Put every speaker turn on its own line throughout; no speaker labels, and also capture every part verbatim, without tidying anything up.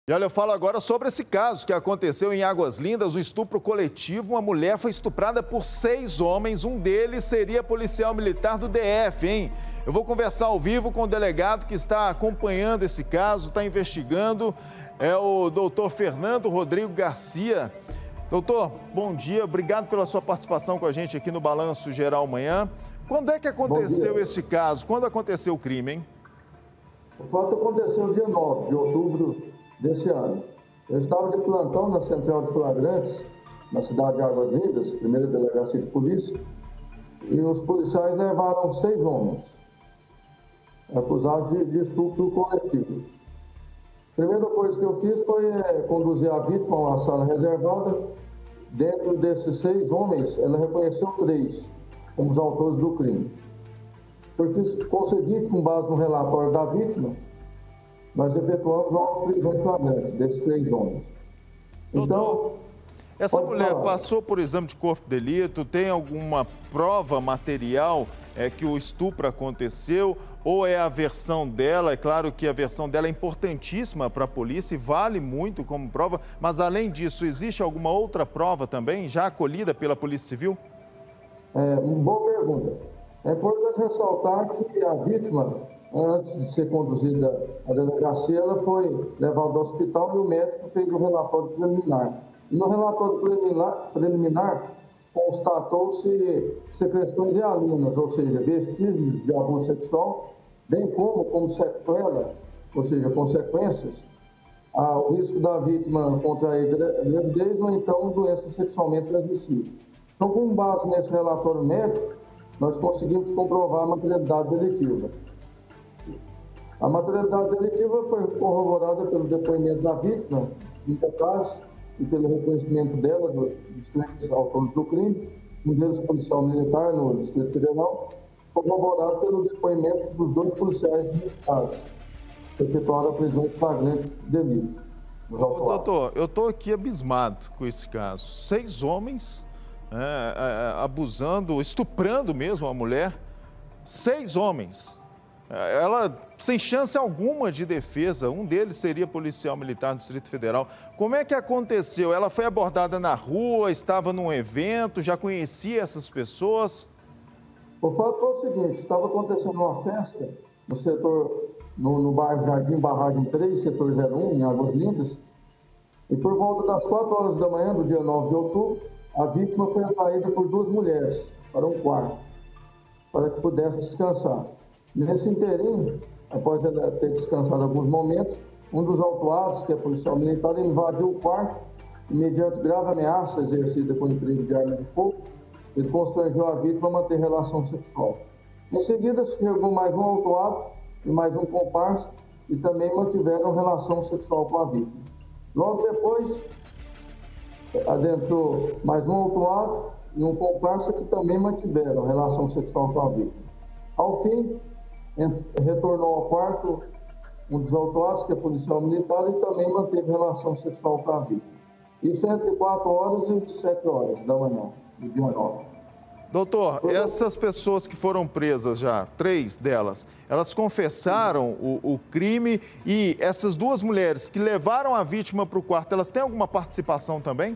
E olha, eu falo agora sobre esse caso que aconteceu em Águas Lindas, um estupro coletivo. Uma mulher foi estuprada por seis homens, um deles seria policial militar do D F, hein? Eu vou conversar ao vivo com o delegado que está acompanhando esse caso, está investigando, é o doutor Fernando Rodrigo Garcia. Doutor, bom dia, obrigado pela sua participação com a gente aqui no Balanço Geral Manhã. Quando é que aconteceu esse caso? Quando aconteceu o crime, hein?
O fato aconteceu no dia nove de outubro desse ano. Eu estava de plantão na Central de Flagrantes, na cidade de Águas Lindas, primeira delegacia de polícia, e os policiais levaram seis homens, acusados de, de estupro coletivo. A primeira coisa que eu fiz foi é, conduzir a vítima a uma sala reservada. Dentro desses seis homens, ela reconheceu três como os autores do crime. Porque, conseguinte, com base no relatório da vítima, nós efetuamos novas prisões flagrantes desses três homens.
Então, essa mulher
falar.
passou por exame de corpo de delito, tem alguma prova material é, que o estupro aconteceu, ou é a versão dela? É claro que a versão dela é importantíssima para a polícia e vale muito como prova, mas além disso, existe alguma outra prova também, já acolhida pela Polícia Civil?
É, uma boa pergunta. É importante ressaltar que a vítima, antes de ser conduzida à delegacia, ela foi levada ao hospital e o médico fez o relatório preliminar. E no relatório preliminar, preliminar constatou-se secreções hialinas, ou seja, vestígios de abuso sexual, bem como, como sequela, ou seja, consequências, ao risco da vítima contrair gravidez ou então doença sexualmente transmissível. Então, com base nesse relatório médico, nós conseguimos comprovar a materialidade delitiva. A materialidade delitiva foi corroborada pelo depoimento da vítima, em detalhes, e pelo reconhecimento dela dos três autores do crime, um deles policial militar no Distrito Federal, corroborado pelo depoimento dos dois policiais militares, que efetuaram a prisão de flagrante delito.
Ô, doutor, eu estou aqui abismado com esse caso. Seis homens é, é, abusando, estuprando mesmo a mulher. Seis homens. Ela sem chance alguma de defesa. Um deles seria policial militar do Distrito Federal. Como é que aconteceu? Ela foi abordada na rua, estava num evento, já conhecia essas pessoas?
O fato foi o seguinte: estava acontecendo uma festa no setor, no, no bairro Jardim Barragem três, setor zero um, em Águas Lindas, e por volta das quatro horas da manhã do dia nove de outubro, a vítima foi atraída por duas mulheres para um quarto, para que pudesse descansar. Nesse inteirinho, após ela ter descansado alguns momentos, um dos autuados, que é policial militar, invadiu o quarto e, mediante grave ameaça exercida com emprego de arma de fogo, ele constrangeu a vítima a manter relação sexual. Em seguida, chegou mais um autuado e mais um comparsa e também mantiveram relação sexual com a vítima. Logo depois, adentrou mais um autuado e um comparsa que também mantiveram relação sexual com a vítima. Ao fim, retornou ao quarto um dos autuados, que é policial militar, e também manteve relação sexual com a vítima. Isso entre quatro horas e sete horas da manhã, do dia nove.
Doutor, essas pessoas que foram presas já, três delas, elas confessaram o, o crime, e essas duas mulheres que levaram a vítima para o quarto, elas têm alguma participação também?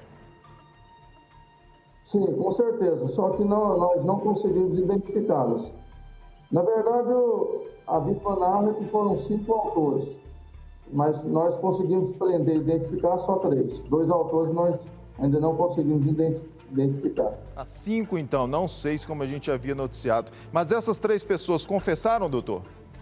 Sim, com certeza, só que não, nós não conseguimos identificá-las. Na verdade, a vítima narra que foram cinco autores, mas nós conseguimos prender e identificar só três. Dois autores nós ainda não conseguimos identificar.
As cinco, então, não seis, como a gente havia noticiado. Mas essas três pessoas confessaram, doutor?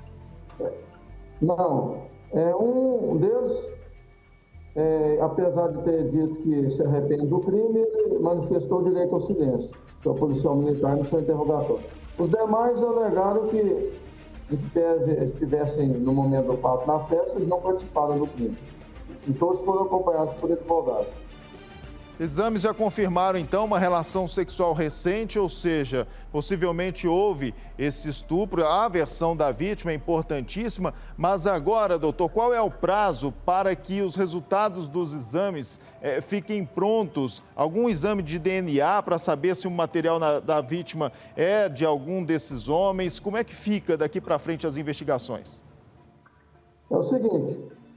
Não. É, um deles, é, apesar de ter dito que se arrepende do crime, ele manifestou o direito ao silêncio, que é o policial militar no seu interrogatório. Os demais alegaram que, em que estivessem no momento do fato na festa, eles não participaram do crime. E todos foram acompanhados por advogados.
Exames já confirmaram, então, uma relação sexual recente, ou seja, possivelmente houve esse estupro. A versão da vítima é importantíssima, mas agora, doutor, qual é o prazo para que os resultados dos exames eh, fiquem prontos? Algum exame de D N A para saber se o material na, da vítima é de algum desses homens? Como é que fica daqui para frente as investigações?
É o seguinte,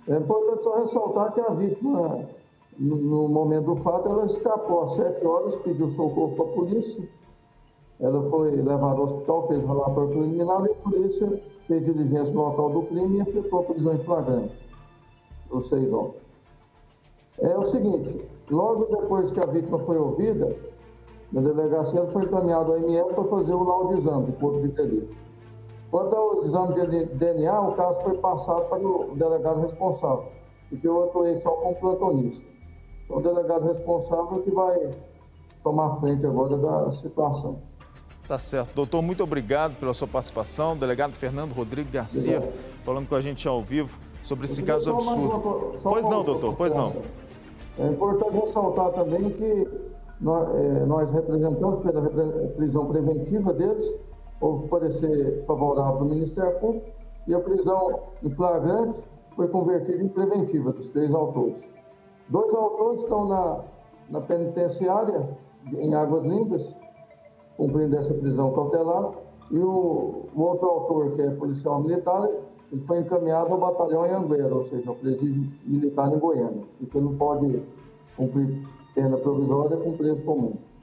É importante só ressaltar que a vítima, no, no momento do fato, ela escapou às sete horas, pediu socorro para a polícia. Ela foi levada ao hospital, fez o relatório preliminar e a polícia fez diligência no local do crime e efetuou a prisão em flagrante dos seis homens. É o seguinte, logo depois que a vítima foi ouvida, na delegacia ela foi encaminhada ao M L para fazer o laudo de exame de corpo de delito. Quanto ao exame de D N A, o caso foi passado para o delegado responsável, porque eu atuei só como plantonista. Então, o delegado responsável que vai tomar frente agora da situação.
Tá certo. Doutor, muito obrigado pela sua participação. Delegado Fernando Rodrigo Garcia, obrigado, falando com a gente ao vivo sobre esse caso absurdo. Uma, pois não, doutor, pois não.
É importante ressaltar também que nós, é, nós representamos pela prisão preventiva deles, houve parecer favorável do Ministério Público, e a prisão em flagrante foi convertida em preventiva dos três autores. Dois autores estão na, na penitenciária, em Águas Lindas, cumprindo essa prisão cautelar, e o, o outro autor, que é policial militar, ele foi encaminhado ao batalhão em Anguera, ou seja, ao presídio militar em Goiânia, porque não pode cumprir pena provisória com preso comum.